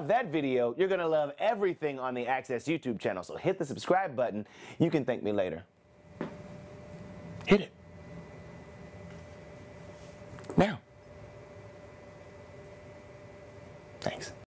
love that video, you're gonna love everything on the Access YouTube channel. So hit the subscribe button. You can thank me later. Hit it. Now. Thanks.